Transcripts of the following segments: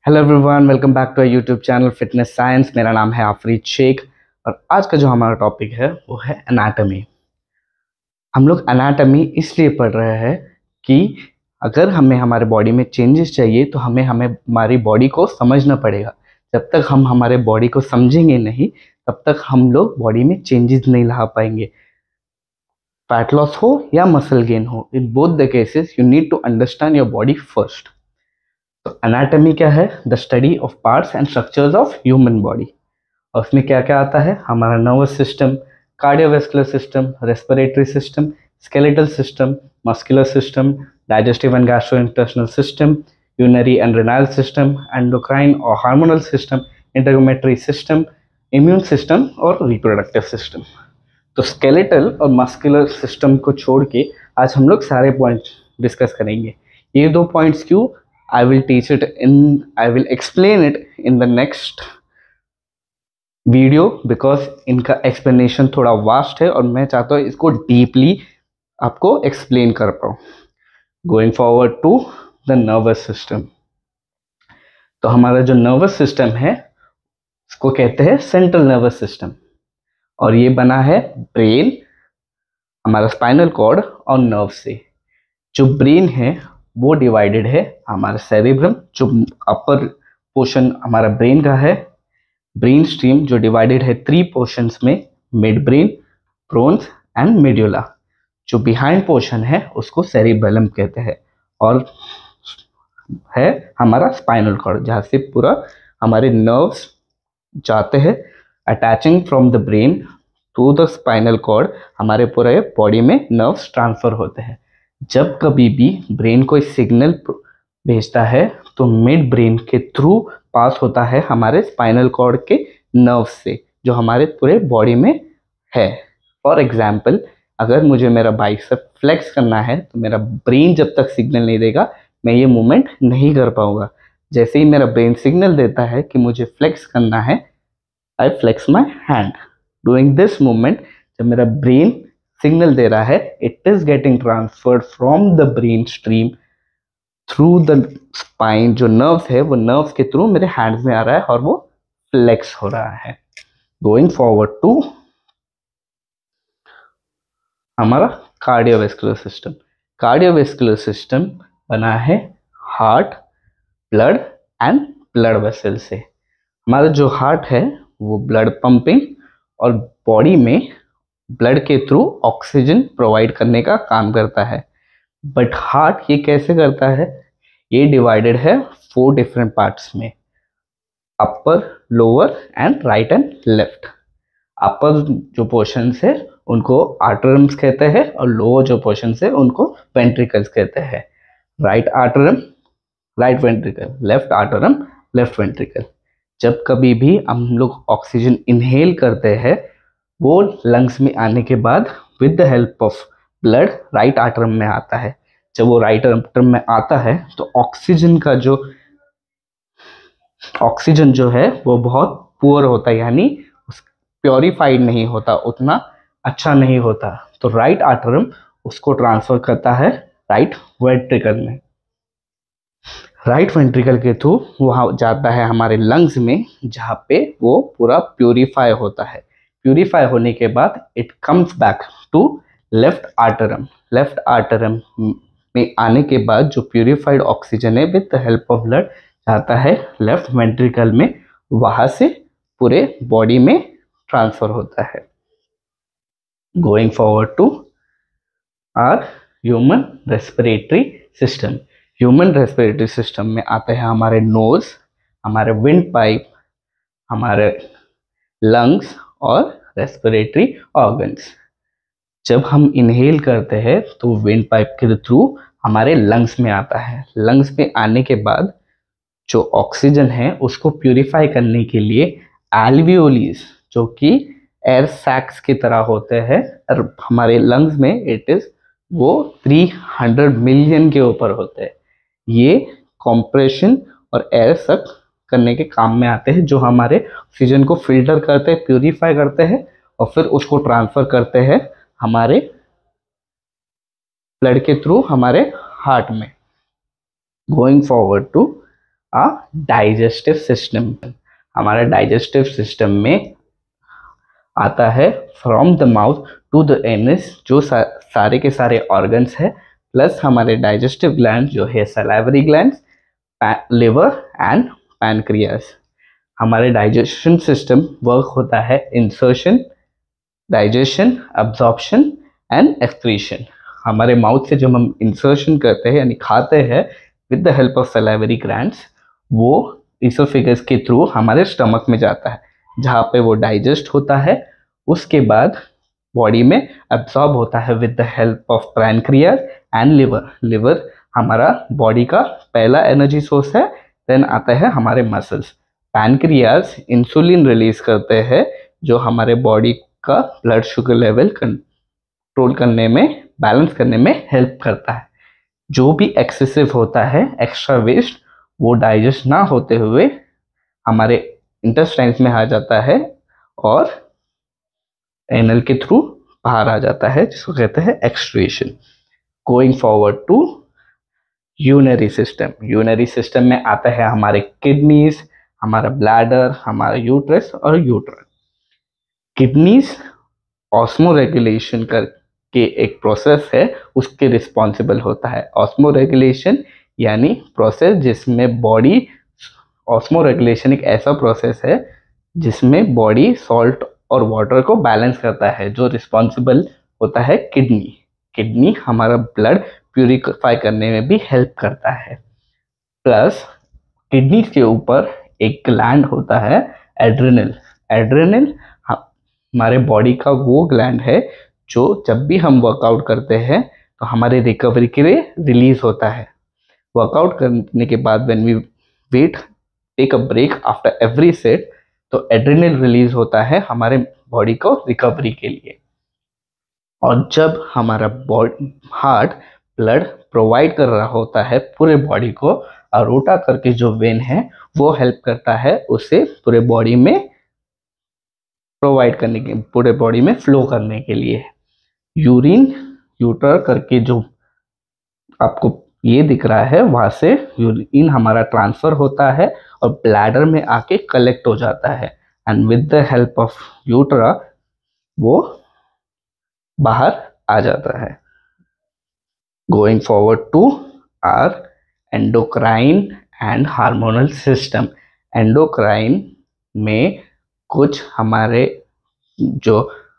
Hello everyone, welcome back to YouTube channel fitness science. मेरा नाम है आफरीद शेख और आज का जो हमारा टॉपिक है वो है एनाटॉमी। हम लोग एनाटॉमी इसलिए पढ़ रहे हैं कि अगर हमें हमारे बॉडी में चेंजेस चाहिए तो हमें हमारी बॉडी को समझना पड़ेगा। जब तक हम हमारे बॉडी को समझेंगे नहीं तब तक हम लोग बॉडी में चेंजेस नहीं ला पाएंगे। फैट लॉस हो या मसल गेन हो, in both the cases you need to understand your body first. तो एनाटॉमी क्या है? The study of parts and structures of human body. और उसमें क्या क्या आता है? हमारा nervous system, cardiovascular system, respiratory system, skeletal system, muscular system, digestive and gastrointestinal system, urinary and renal system, endocrine और hormonal system, integumentary system, immune system और reproductive system. तो स्केलेटल और मस्कुलर सिस्टम को छोड़ के आज हम लोग सारे पॉइंट्स डिस्कस करेंगे। ये दो पॉइंट्स क्यों? I will explain it in the next video because इनका explanation थोड़ा वास्ट है और मैं चाहता हूँ इसको डीपली आपको एक्सप्लेन कर पाऊँ। Going forward to the nervous system। तो हमारा जो नर्वस सिस्टम है इसको कहते हैं सेंट्रल नर्वस सिस्टम और ये बना है ब्रेन, हमारा स्पाइनल कॉर्ड और नर्व से। जो ब्रेन है वो डिवाइडेड है हमारा सेरेब्रम, जो अपर पोर्शन हमारा ब्रेन का है, ब्रेन स्ट्रीम जो डिवाइडेड है 3 पोर्शंस में, mid brain, pons and medulla. जो बिहाइंड पोर्शन है उसको सेरिबेलम कहते हैं और है हमारा स्पाइनल कॉर्ड जहाँ से पूरा हमारे नर्व्स जाते हैं attaching from the brain to the spinal cord. हमारे पूरे बॉडी में नर्व्स ट्रांसफर होते हैं। जब कभी भी ब्रेन कोई सिग्नल भेजता है तो मिड ब्रेन के थ्रू पास होता है हमारे स्पाइनल कॉर्ड के नर्व से जो हमारे पूरे बॉडी में है। फॉर एग्जांपल, अगर मुझे मेरा बाइसेप फ्लेक्स करना है तो मेरा ब्रेन जब तक सिग्नल नहीं देगा मैं ये मूवमेंट नहीं कर पाऊंगा। जैसे ही मेरा ब्रेन सिग्नल देता है कि मुझे फ्लेक्स करना है, I flex my hand. Doing this movement, जब मेरा ब्रेन सिग्नल दे रहा है, it is getting transferred from the brain stream through the spine. जो नर्व्स है वो नर्व्स के थ्रू मेरे हैंड्स में आ रहा है और वो फ्लेक्स हो रहा है। गोइंग फॉरवर्ड टू हमारा कार्डियोवैस्कुलर सिस्टम। कार्डियोवैस्कुलर सिस्टम बना है heart, blood and blood vessel से। हमारा जो हार्ट है वो ब्लड पंपिंग और बॉडी में ब्लड के थ्रू ऑक्सीजन प्रोवाइड करने का काम करता है। बट हार्ट ये कैसे करता है? ये डिवाइडेड है 4 डिफरेंट पार्ट्स में, upper, lower and right and left. Upper जो पोर्शंस है उनको आर्टरम्स कहते हैं और लोअर जो पोर्शंस है उनको वेंट्रिकल्स कहते हैं। Right atrium right ventricle, left atrium left ventricle. जब कभी भी हम लोग ऑक्सीजन इनहेल करते हैं वो लंग्स में आने के बाद with the help of blood right atrium में आता है। जब वो राइट आर्टरम में आता है तो ऑक्सीजन जो है वो बहुत पुअर होता है, यानी प्योरीफाइड नहीं होता, उतना अच्छा नहीं होता। तो राइट आर्टरम उसको ट्रांसफर करता है राइट वेंट्रिकल में। राइट वेंट्रिकल के थ्रू वहाँ जाता है हमारे लंग्स में जहाँ पे वो पूरा प्योरीफाई होता है। प्यूरिफाई होने के बाद it comes back to left atrium. Left atrium में आने के बाद जो प्यूरिफाइड ऑक्सीजन है with the help of blood जाता है लेफ्ट वेंट्रिकल में, वहां से पूरे बॉडी में ट्रांसफर होता है। Going forward to our human respiratory system. Human respiratory system में आते हैं हमारे नोज, हमारे विंड पाइप, हमारे लंग्स और रेस्पिरेटरी ऑर्गन्स। जब हम इनहेल करते हैं तो विंड पाइप के थ्रू हमारे लंग्स में आता है। लंग्स में आने के बाद जो ऑक्सीजन है उसको प्यूरिफाई करने के लिए एल्वियोलीज, जो कि एयर सैक्स की तरह होते हैं हमारे लंग्स में, इट इज वो 300 मिलियन के ऊपर होते हैं। ये कंप्रेशन और एयर सक करने के काम में आते हैं, जो हमारे ऑक्सीजन को फिल्टर करते हैं, प्यूरिफाई करते हैं और फिर उसको ट्रांसफर करते हैं हमारे ब्लड के थ्रू हमारे हार्ट में। Going forward to a digestive system. हमारा डाइजेस्टिव सिस्टम में आता है from the mouth to the anus, जो सारे के सारे ऑर्गन्स है, प्लस हमारे डाइजेस्टिव ग्लैंड जो है salivary glands, liver and pancreas. हमारे डाइजेशन सिस्टम वर्क होता है ingestion, digestion, absorption and excretion. हमारे माउथ से जब हम इंसर्शन करते हैं यानी खाते हैं with the help of salivary glands, वो इसोफेगस के थ्रू हमारे स्टमक में जाता है, जहाँ पे वो डाइजेस्ट होता है। उसके बाद बॉडी में एब्जॉर्ब होता है with the help of pancreas and liver. Liver हमारा बॉडी का पहला एनर्जी सोर्स है। देन आता है हमारे मसल्स। पैनक्रियास इंसुलिन रिलीज करते हैं, जो हमारे बॉडी का ब्लड शुगर लेवल कंट्रोल करने में, बैलेंस करने में हेल्प करता है। जो भी एक्सेसिव होता है, एक्स्ट्रा वेस्ट, वो डाइजेस्ट ना होते हुए हमारे इंटेस्टाइन्स में आ जाता है और एनल के थ्रू बाहर आ जाता है, जिसको कहते हैं excretion. Going forward to urinary system. Urinary system में आता है हमारे किडनीज, हमारा ब्लैडर, हमारा यूट्रस और यूट्रस। किडनीज ऑस्मो रेगुलेशन करके एक प्रोसेस है, उसके रिस्पॉन्सिबल होता है। ऑस्मो रेगुलेशन यानी प्रोसेस जिसमें बॉडी, ऑस्मो रेगुलेशन एक ऐसा प्रोसेस है जिसमें बॉडी सॉल्ट और वाटर को बैलेंस करता है, जो रिस्पॉन्सिबल होता है किडनी। किडनी हमारा ब्लड प्यूरिफाई करने में भी हेल्प करता है। प्लस किडनी के ऊपर एक ग्लैंड होता है एड्रेनल। एड्रेनल हमारे बॉडी का वो ग्लैंड है जो जब भी हम वर्कआउट करते हैं तो हमारे रिकवरी के लिए रिलीज होता है। वर्कआउट करने के बाद when we weight, take a break after every set, तो एड्रेनल रिलीज होता है हमारे बॉडी को रिकवरी के लिए। और जब हमारा हार्ट ब्लड प्रोवाइड कर रहा होता है पूरे बॉडी को, अरोटा करके जो वेन है वो हेल्प करता है उसे पूरे बॉडी में प्रोवाइड करने के, पूरे बॉडी में फ्लो करने के लिए। यूरिन यूटर करके जो आपको ये दिख रहा है, वहां से यूरिन हमारा ट्रांसफर होता है और ब्लैडर में आके कलेक्ट हो जाता है, and with the help of urethra वो बाहर आ जाता है। Going forward to our endocrine and hormonal system. Endocrine में कुछ हमारे जो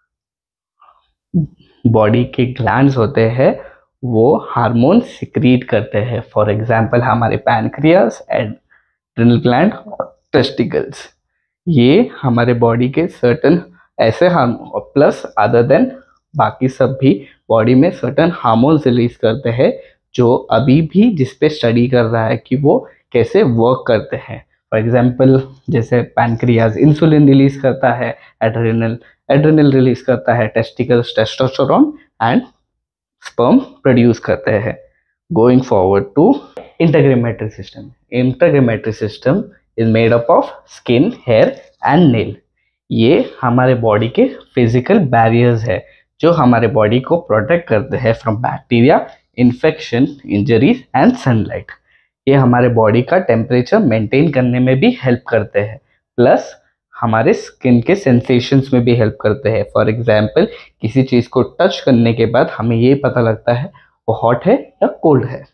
बॉडी के ग्लैंड्स होते हैं वो हार्मोन सिक्रीट करते हैं। फॉर एग्जांपल हमारे पैनक्रियास, एड्रिनल ग्लैंड, टेस्टिकल्स। ये हमारे बॉडी के सर्टन ऐसे हार्मोन, प्लस अदर देन बाकी सब भी बॉडी में सर्टन हार्मोन्स रिलीज करते हैं, जो अभी भी जिस पे स्टडी कर रहा है कि वो कैसे वर्क करते हैं। फॉर एग्जाम्पल जैसे पैनक्रियाज इंसुलिन रिलीज करता है, एड्रिनल रिलीज करता है, testicles testosterone and sperm produce करते हैं। Going forward to integumentary system. Integumentary system is made up of skin, hair and nail. ये हमारे बॉडी के फिजिकल बैरियर्स है जो हमारे बॉडी को प्रोटेक्ट करते हैं from bacteria, infection, injuries and sunlight. ये हमारे बॉडी का टेम्परेचर मेंटेन करने में भी हेल्प करते हैं, प्लस हमारे स्किन के सेंसेशंस में भी हेल्प करते हैं। फॉर एग्जाम्पल किसी चीज़ को टच करने के बाद हमें ये पता लगता है वो हॉट है या कोल्ड है।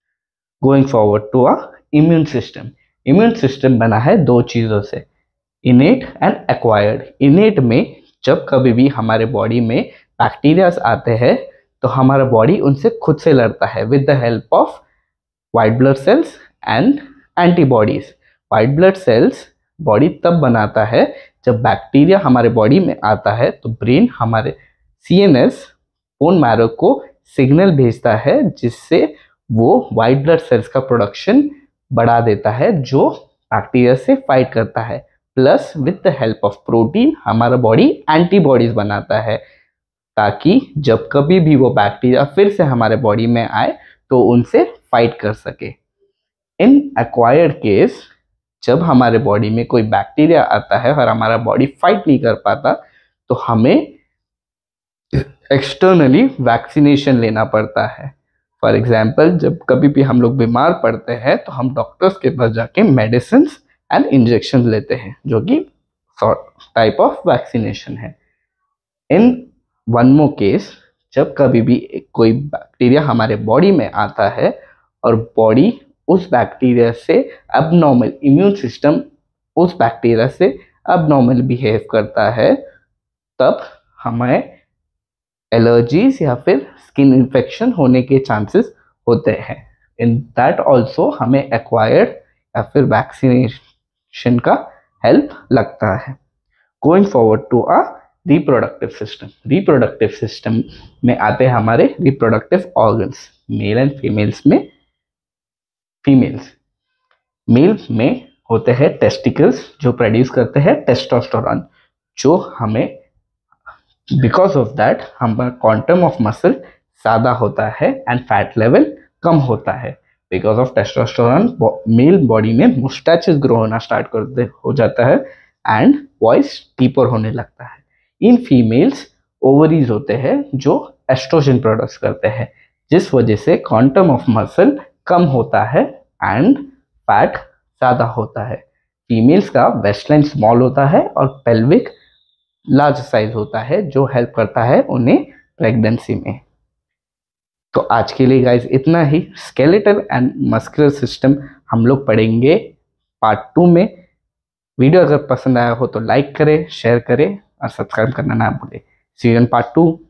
Going forward to a immune system. Immune system बना है दो चीज़ों से, इनेट एंड एक्वायर्ड। इनेट में जब कभी भी हमारे बॉडी में बैक्टीरियाज आते हैं तो हमारा बॉडी उनसे खुद से लड़ता है with the help of white blood cells and antibodies. White blood cells body तब बनाता है जब बैक्टीरिया हमारे बॉडी में आता है, तो ब्रेन हमारे CNS बोन मैरो को सिग्नल भेजता है जिससे वो वाइट ब्लड सेल्स का प्रोडक्शन बढ़ा देता है जो बैक्टीरिया से फाइट करता है। Plus with the help of protein हमारा बॉडी एंटीबॉडीज बनाता है ताकि जब कभी भी वो बैक्टीरिया फिर से हमारे बॉडी में आए तो उनसे फाइट कर सके। इन एक्वायर्ड केस जब हमारे बॉडी में कोई बैक्टीरिया आता है और हमारा बॉडी फाइट नहीं कर पाता तो हमें एक्सटर्नली वैक्सीनेशन लेना पड़ता है। फॉर एग्जाम्पल जब कभी भी हम लोग बीमार पड़ते हैं तो हम डॉक्टर्स के पास जाके मेडिसिन एंड इंजेक्शन लेते हैं, जो कि टाइप ऑफ वैक्सीनेशन है। इन वन मोर केस, जब कभी भी कोई बैक्टीरिया हमारे बॉडी में आता है और बॉडी उस बैक्टीरिया से अबनॉर्मल, इम्यून सिस्टम उस बैक्टीरिया से अबनॉर्मल बिहेव करता है, तब हमें एलर्जीज या फिर स्किन इन्फेक्शन होने के चांसेस होते हैं। इन दैट ऑल्सो हमें एक्वायर्ड या फिर वैक्सीनेशन का हेल्प लगता है। Going forward to a reproductive system. Reproductive system में आते हैं हमारे reproductive organs, male and females में। मेल में होते हैं टेस्टिकल्स जो प्रोड्यूस करते हैं टेस्टोस्टेरोन, जो हमें बिकॉज ऑफ दैट हमारा क्वांटम ऑफ मसल ज़्यादा होता है एंड फैट लेवल कम होता है। Because of testosterone male body में मुस्टैचेस ग्रो होना स्टार्ट हो जाता है एंड वॉइस डीपर होने लगता है। इन फीमेल्स ओवरीज होते हैं जो एस्ट्रोजन प्रोड्यूस करते हैं, जिस वजह से क्वांटम ऑफ मसल कम होता है एंड फैट ज़्यादा होता है। फीमेल्स का वेस्टलाइन स्मॉल होता है और पेल्विक लार्ज साइज होता है, जो हेल्प करता है उन्हें प्रेगनेंसी में। तो आज के लिए गाइज इतना ही। स्केलेटल एंड मस्कुलर सिस्टम हम लोग पढ़ेंगे पार्ट 2 में। वीडियो अगर पसंद आया हो तो लाइक करें, शेयर करें और सब्सक्राइब करना ना भूलें। See you in part 2।